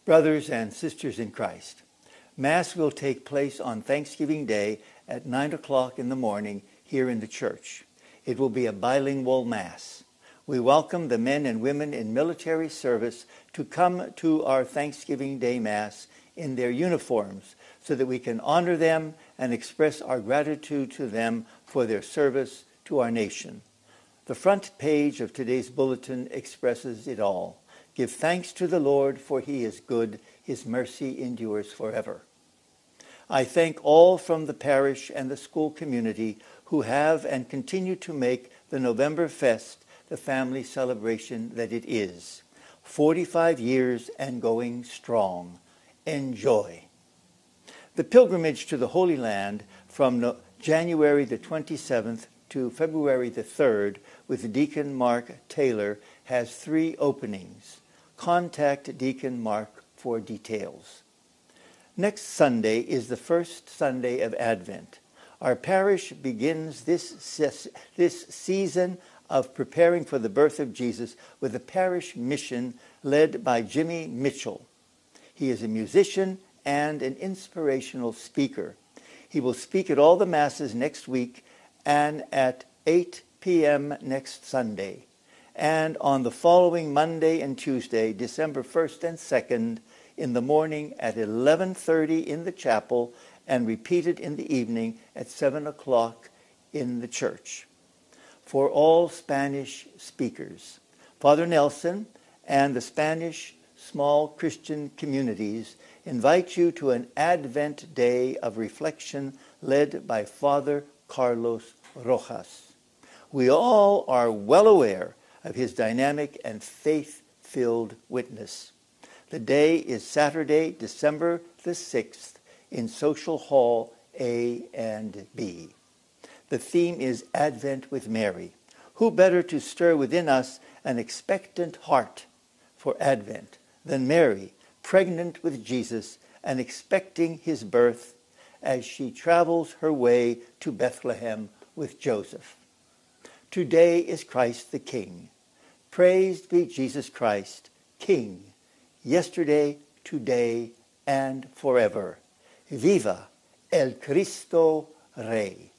Brothers and sisters in Christ, Mass will take place on Thanksgiving Day at 9 o'clock in the morning here in the church. It will be a bilingual Mass. We welcome the men and women in military service to come to our Thanksgiving Day Mass in their uniforms so that we can honor them and express our gratitude to them for their service to our nation. The front page of today's bulletin expresses it all. Give thanks to the Lord, for he is good. His mercy endures forever. I thank all from the parish and the school community who have and continue to make the November Fest the family celebration that it is. 45 years and going strong. Enjoy. The pilgrimage to the Holy Land from January the 27th to February the 3rd with Deacon Mark Taylor has 3 openings. Contact Deacon Mark for details. Next Sunday is the first Sunday of Advent. Our parish begins this season of preparing for the birth of Jesus with a parish mission led by Jimmy Mitchell. He is a musician and an inspirational speaker. He will speak at all the Masses next week and at 8 p.m. next Sunday, and on the following Monday and Tuesday, December 1st and 2nd, in the morning at 11:30 in the chapel, and repeated in the evening at 7 o'clock in the church. For all Spanish speakers, Father Nelson and the Spanish small Christian communities invite you to an Advent day of reflection led by Father Carlos Rojas. We all are well aware of his dynamic and faith-filled witness. The day is Saturday, December the 6th, in Social Hall A and B. The theme is Advent with Mary. Who better to stir within us an expectant heart for Advent than Mary, pregnant with Jesus and expecting his birth as she travels her way to Bethlehem with Joseph. Today is Christ the King. Praised be Jesus Christ, King, yesterday, today, and forever. Viva el Cristo Rey.